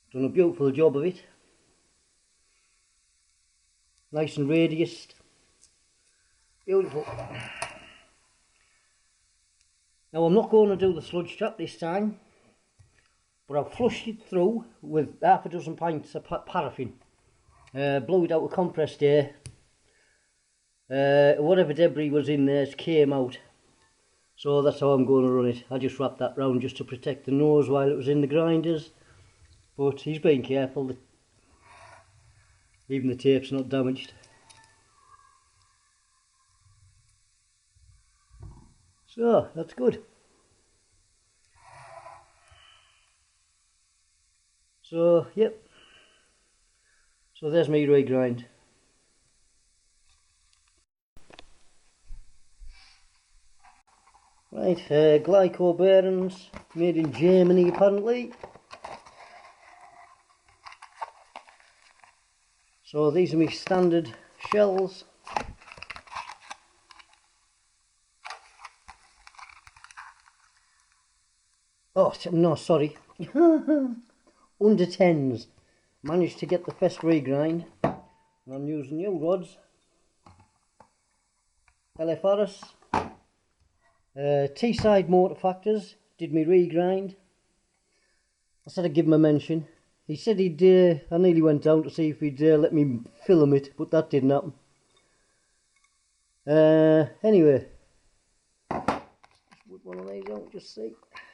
Done a beautiful job of it. Nice and radiused. Beautiful. Now I'm not going to do the sludge trap this time, but I've flushed it through with half a dozen pints of paraffin. Blew it out with compressed air. Whatever debris was in there came out. So that's how I'm going to run it. I just wrapped that round just to protect the nose while it was in the grinders. But he's being careful that even the tape's not damaged. So that's good. So yep. So there's my regrind. Right, Glyco bearings, made in Germany apparently. So these are my standard shells. Oh no, sorry. Under 10s. Managed to get the first regrind. And I'm using new rods. LFRS. T-side motor factors. Did me regrind. I said I'd give him a mention. He said he'd, I nearly went down to see if he'd let me film it, but that didn't happen. Anyway. Just whip one of these out, just see.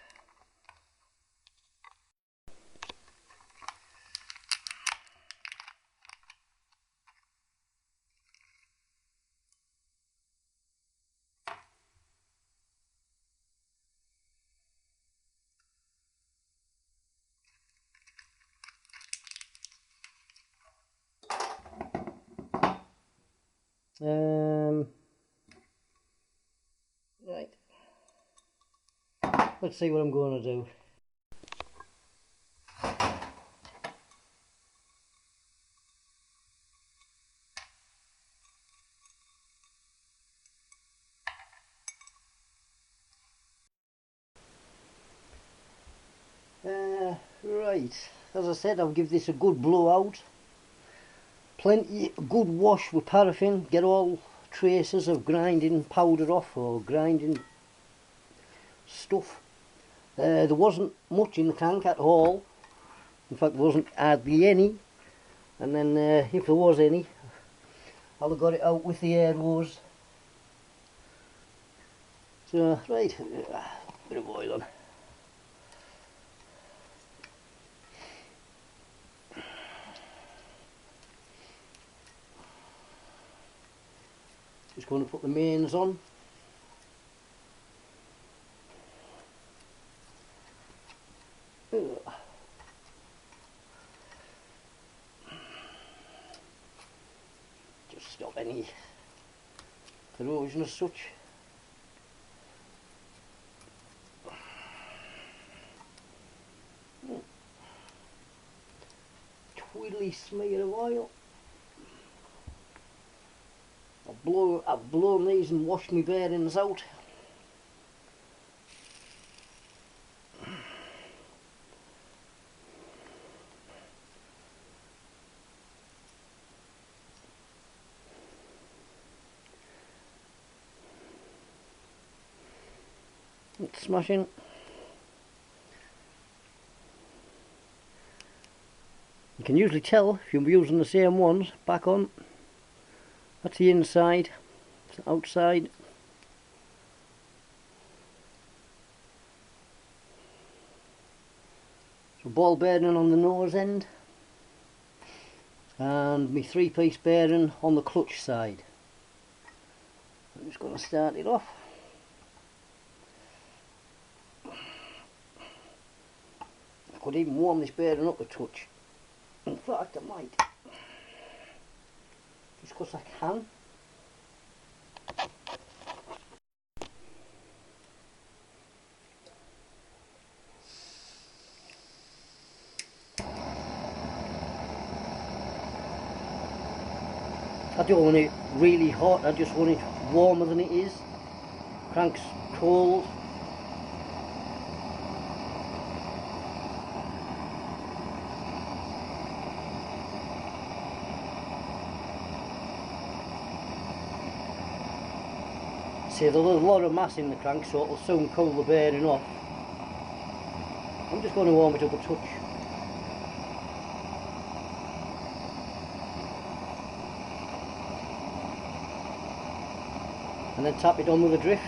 Right. Let's see what I'm going to do. Right, as I said, I'll give this a good blowout. Plenty good wash with paraffin, get all traces of grinding powder off or grinding stuff. There wasn't much in the tank at all. In fact, there wasn't hardly any. And then if there was any, I'll have got it out with the air hose. So, right, bit of oil on. Just going to put the mains on. Just stop any corrosion as such. Twiddly smear of oil. I've blown these and washed my bearings out. It's smashing. You can usually tell if you're using the same ones. Back on. That's the inside. It's the outside. So ball bearing on the nose end. And my 3-piece bearing on the clutch side. I'm just going to start it off. I could even warm this bearing up a touch. In fact, I might. Just because I can. I don't want it really hot, I just want it warmer than it is. Crank's cold. say there's a lot of mass in the crank, so it'll soon cool the bearing off. I'm just going to warm it up a touch. And then tap it on with a drift.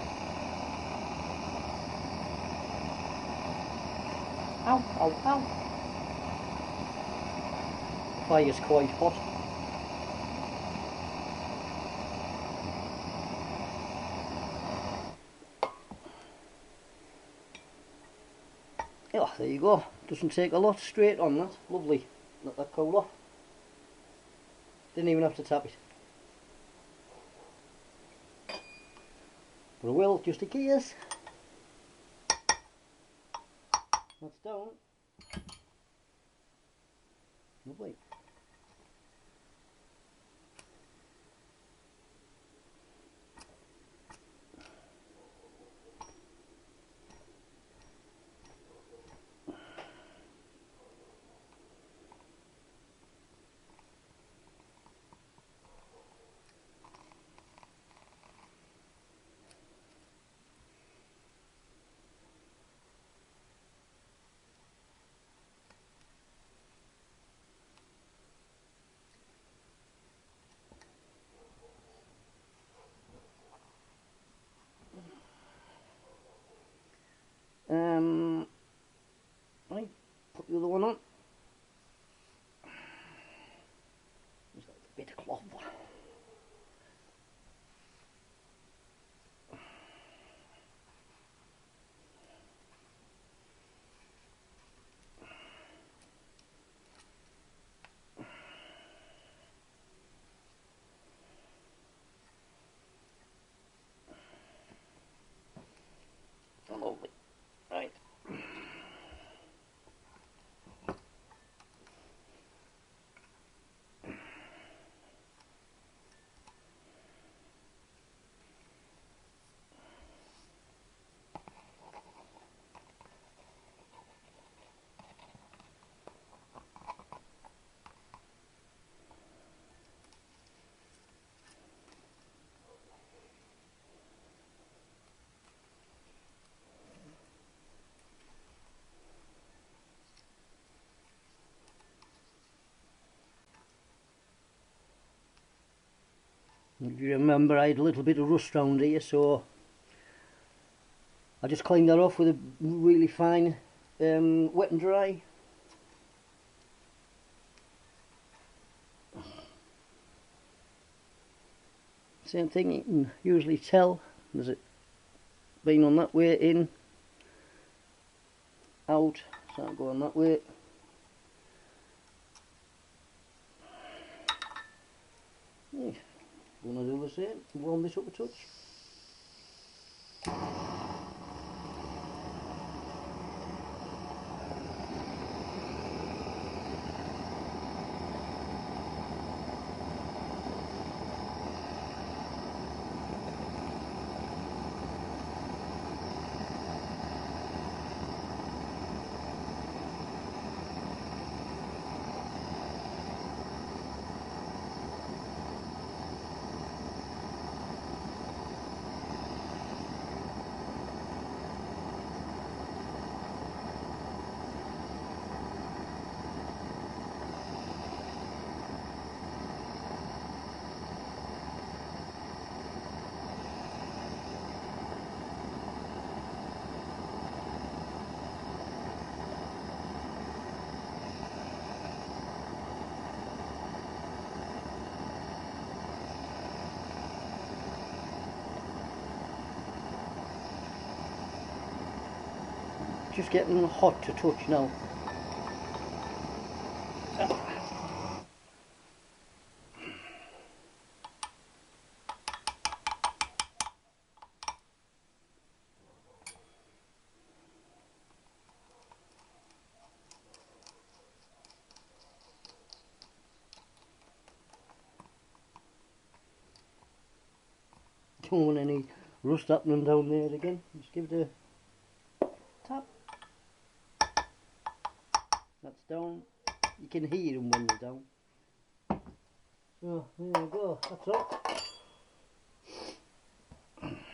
Ow, ow, ow. Fire's quite hot. Yeah, there you go. Doesn't take a lot, straight on that. Lovely. Let that cool off. Didn't even have to tap it. But I will, just in case. That's down. Lovely. Right, put the other one on. Just a bit of cloth. Lovely. Right. If you remember, I had a little bit of rust round here, so I just cleaned that off with a really fine wet and dry. Same thing, you can usually tell there's it been on that way, in, out, start going that way. Yeah. Going to do the same, warm this up a touch. Just getting hot to touch now. Don't want any rust happening down there again. Just give it a tap. That's down. You can hear them when they're down. So there we go, that's all.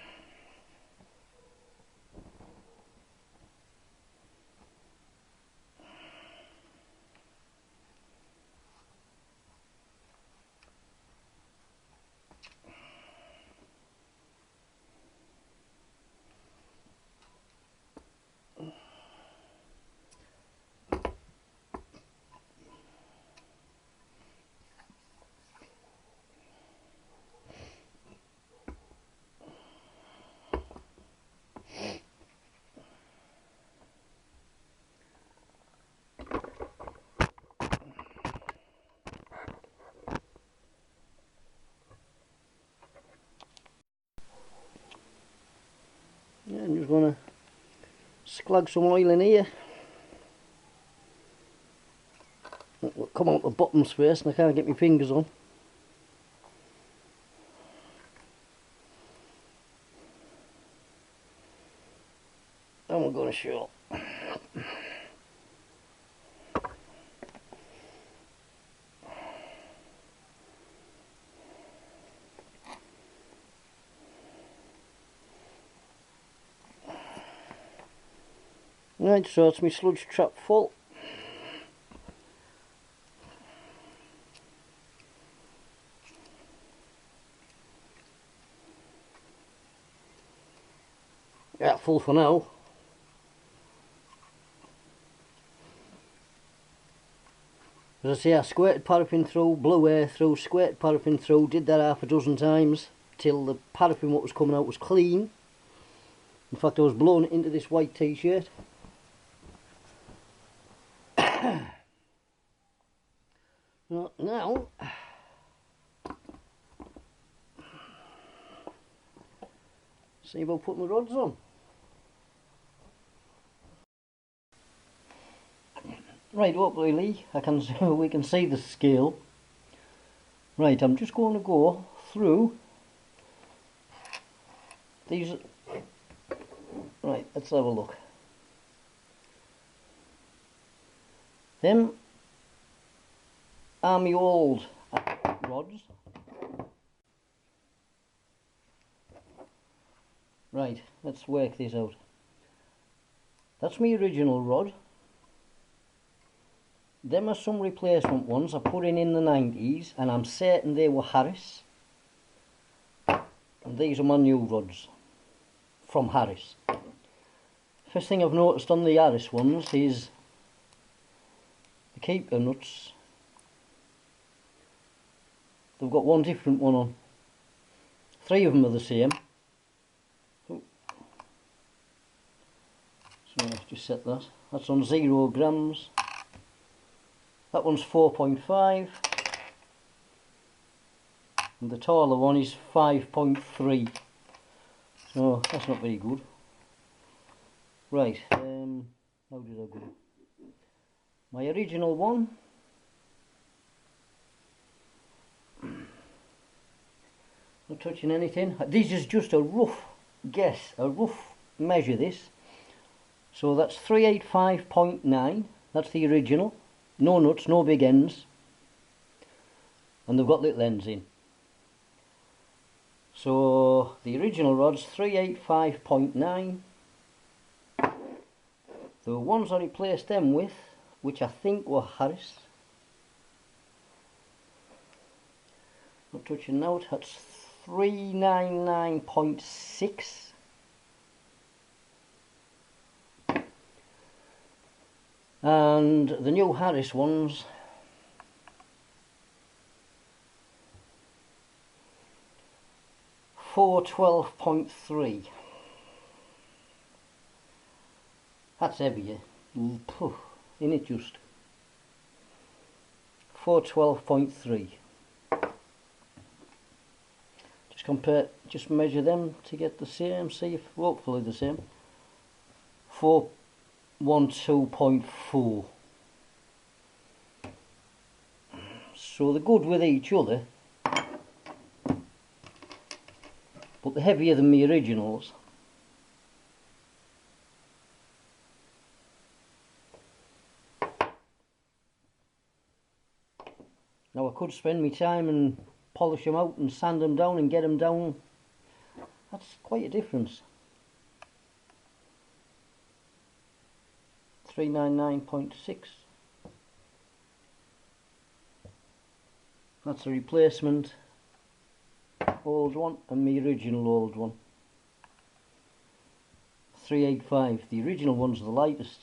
glug some oil in here. It'll come out the bottoms first and I can't get my fingers on. And we're going to show. Right, so it's my sludge trap full. Yeah, full for now. As I say, I squirted paraffin through, blew air through, squirted paraffin through, did that half a dozen times till the paraffin what was coming out was clean. In fact, I was blowing it into this white t-shirt. Now, see about putting the rods on. Right, hopefully we can see the scale. Right, I'm just going to go through these. Right, let's have a look. Them are my old rods. Right, let's work this out. That's my original rod. Them are some replacement ones I put in the 90s, and I'm certain they were Harris. And these are my new rods from Harris. First thing I've noticed on the Harris ones is the keeper nuts. They've got one different one on. 3 of them are the same. So let's just set that. That's on 0 grams. That one's 4.5. And the taller one is 5.3. So that's not very good. Right, how did I go? My original one. Not touching anything. This is just a rough guess, a rough measure this. So that's 385.9. That's the original. No nuts, no big ends. And they've got little ends in. So the original rod's 385.9. The ones I replaced them with, which I think were Harris. Not touching now, that's 399.6. And the new Harris ones, $412.3. That's heavier. Isn't it just? 412.3. Just measure them to get the same, see if hopefully the same. 412.4. So they're good with each other, but they're heavier than the originals. Now I could spend my time and polish them out and sand them down and get them down. That's quite a difference. 399.6. That's a replacement old one and the original old one. 385. The original one's the lightest.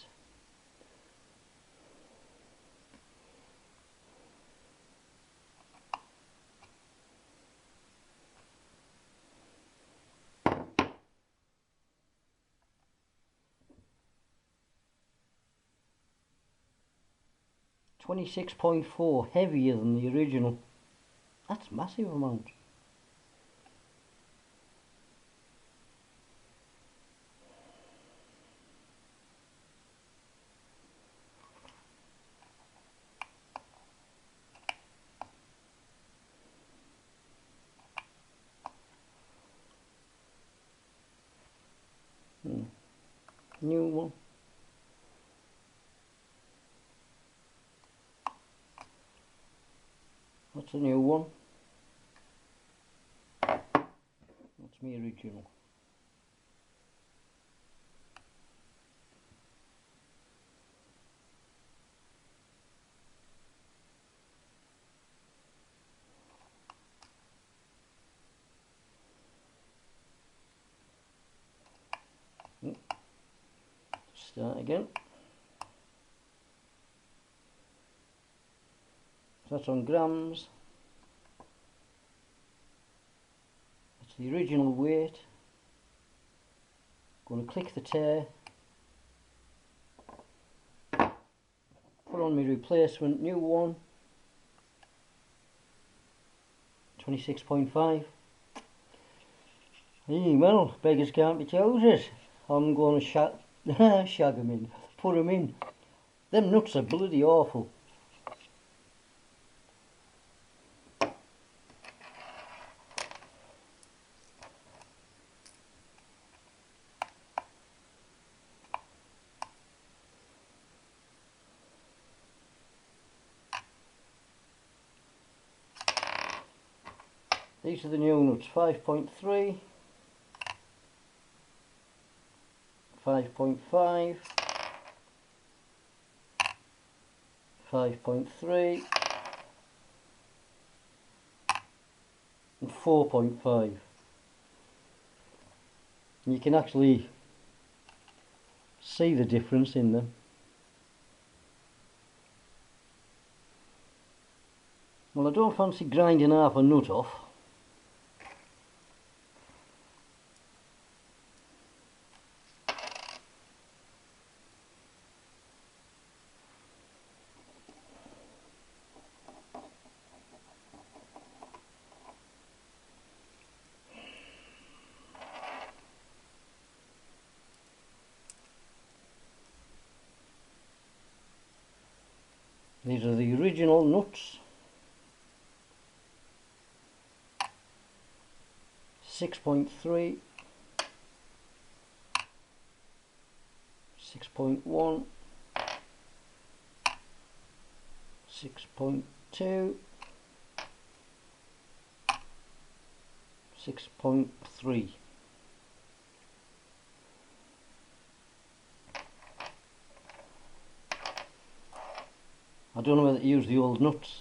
$26.4, heavier than the original. That's a massive amount. new one. That's a new one. That's my original. Start again. So that's on grams. That's the original weight. Going to click the tare. Put on my replacement new one. 26.5. Well, beggars can't be choosers. I'm going to shag them in. Put them in. Them nuts are bloody awful. These are the new nuts, 5.3, 5.5, 5.3 and 4.5. And you can actually see the difference in them. Well, I don't fancy grinding half a nut off. These are the original nuts. 6.3, 6.1, 6.2, 6.3. I don't know whether to use the old nuts.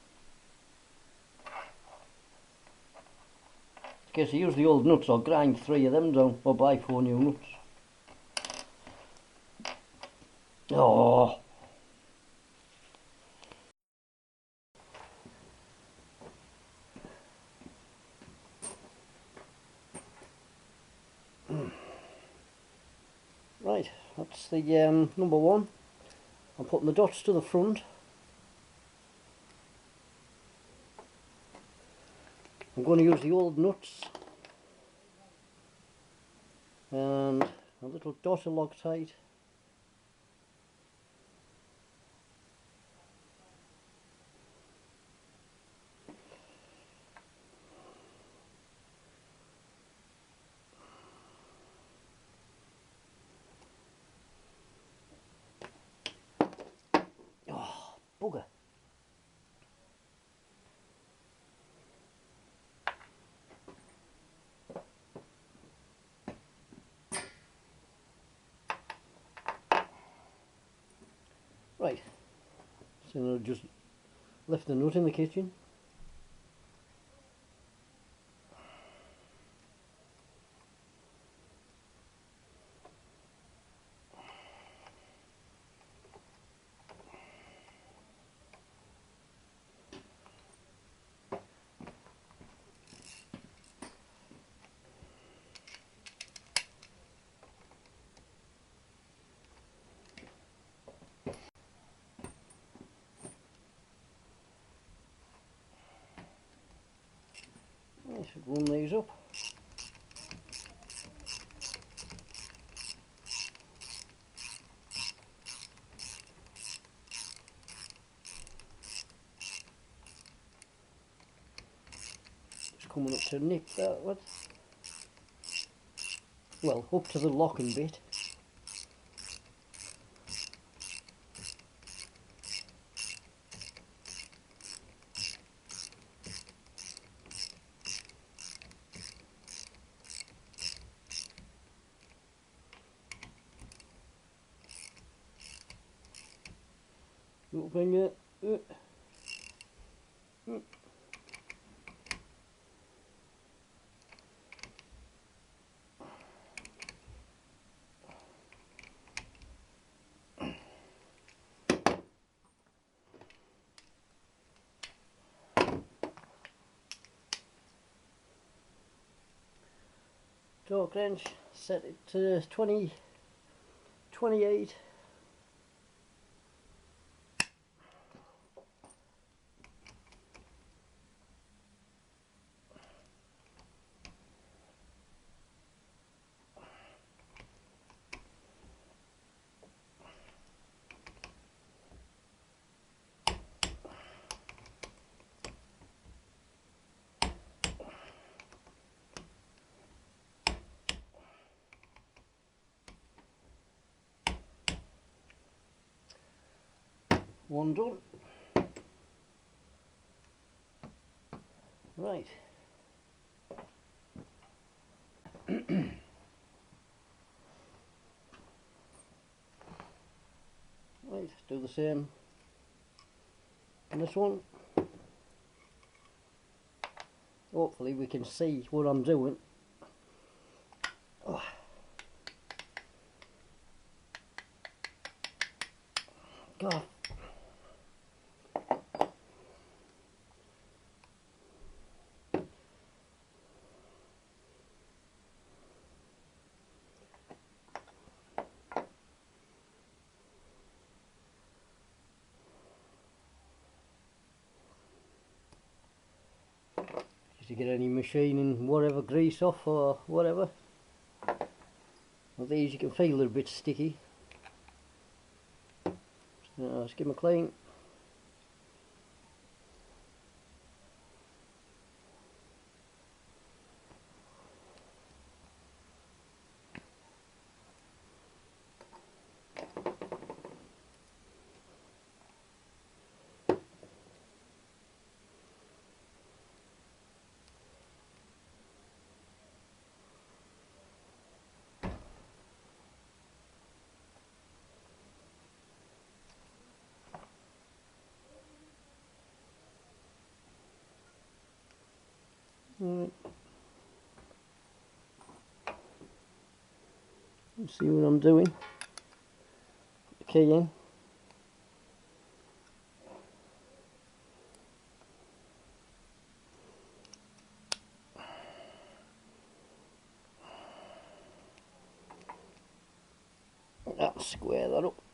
In case I use the old nuts, I'll grind 3 of them down or buy 4 new nuts. Oh. Right, that's the number one. I'm putting the dots to the front. I'm going to use the old nuts and a little dot of Loctite. Oh, bugger. Right, so I've just left the nut in the kitchen. I should run these up. Just coming up to nip that one. Well, up to the locking bit. Little finger. Torque wrench, set it to 20, 28. One done. Right. Right, do the same on this one. Hopefully we can see what I'm doing. Oh. God. Just to get any machining, whatever, grease off or whatever. Well, these you can feel they're a bit sticky. Let's give them a clean. Right. Let's see what I'm doing. Put the key in. That'll square that up.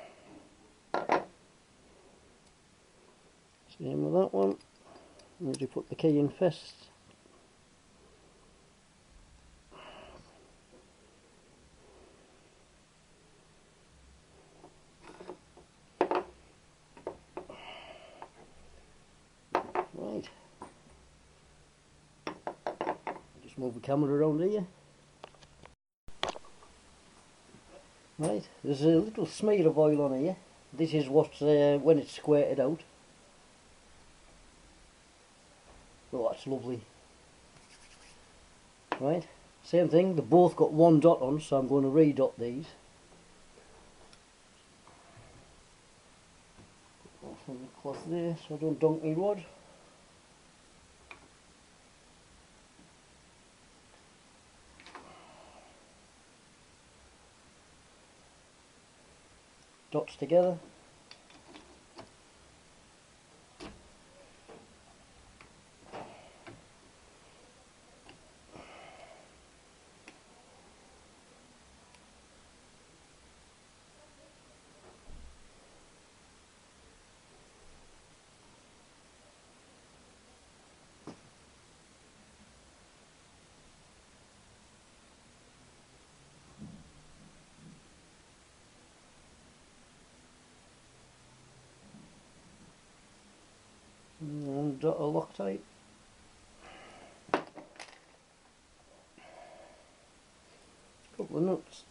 Same with that one. Need to put the key in first. Right. Just move the camera around here. Right, there's a little smear of oil on here. This is what when it's squirted out. Oh, that's lovely. Right, same thing, they've both got one dot on, so I'm going to re-dot these. Off on the cloth there, so I don't dunk my rod. Dots together. And dot a Loctite. Couple of nuts.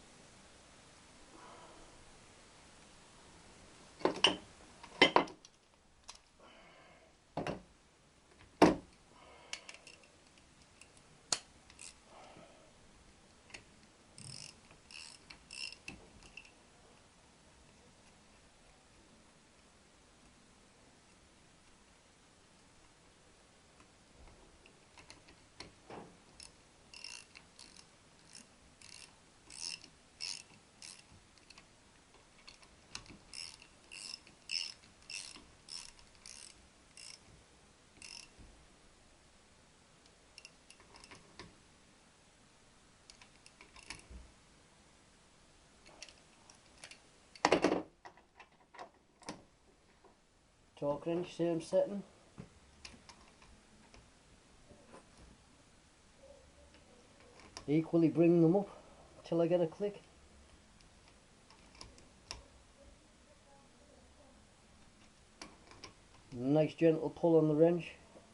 torque wrench, same setting. Equally bring them up till I get a click. Nice gentle pull on the wrench.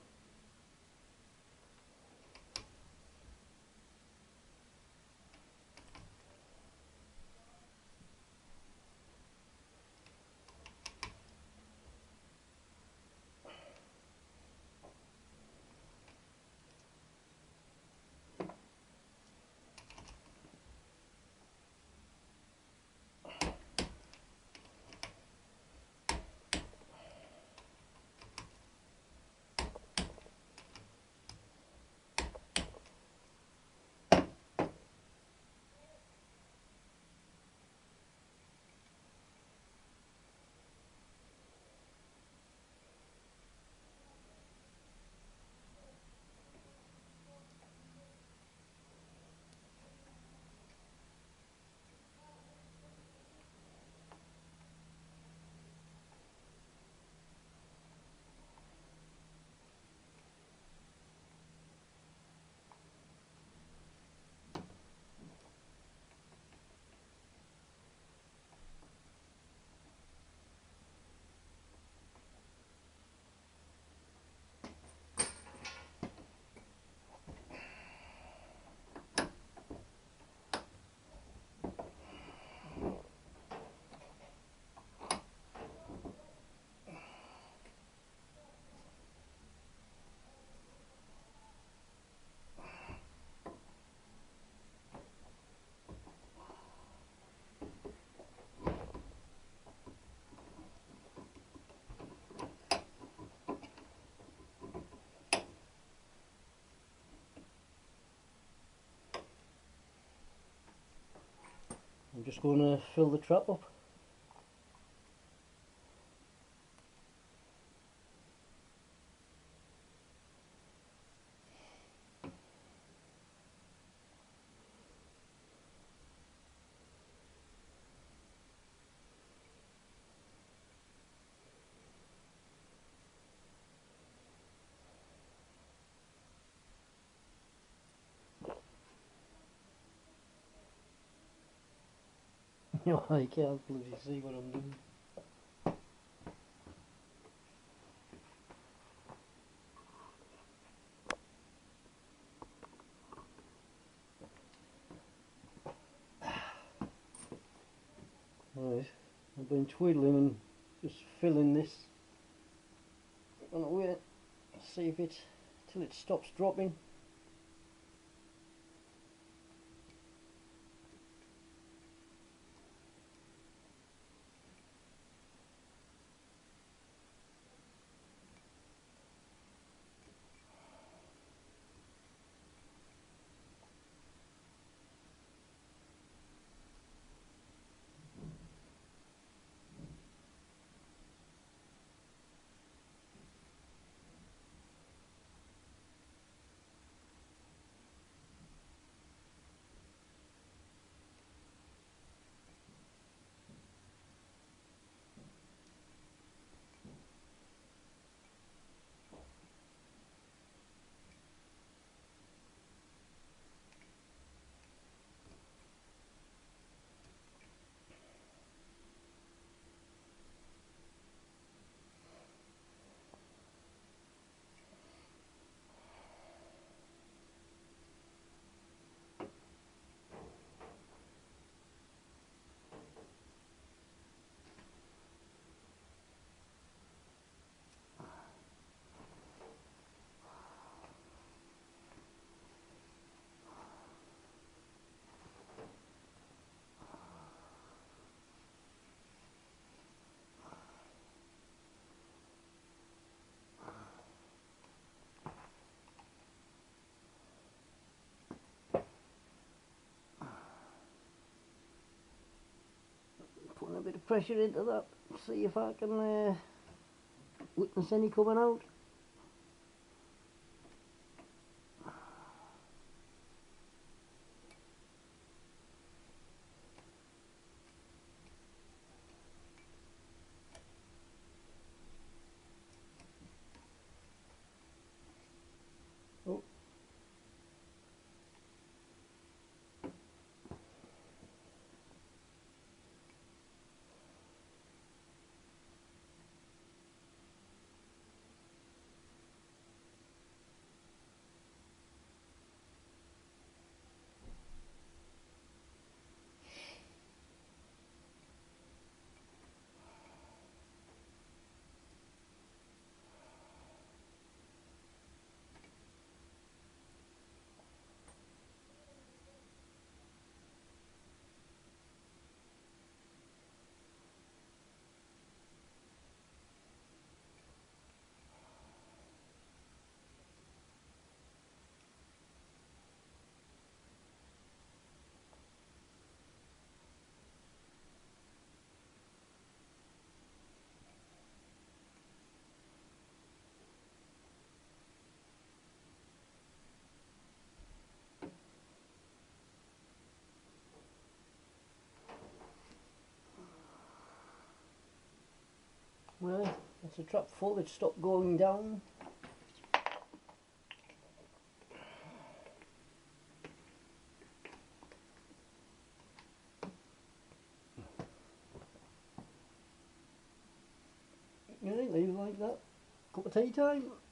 I'm just going to fill the trap up. I can't bloody see what I'm doing. Right, I've been twiddling and just filling this. I'm gonna wait, see if it till it stops dropping. Putting a bit of pressure into that, see if I can witness any coming out. Right, that's the trap full, it stopped going down. You think leave it like that? Cup of tea time?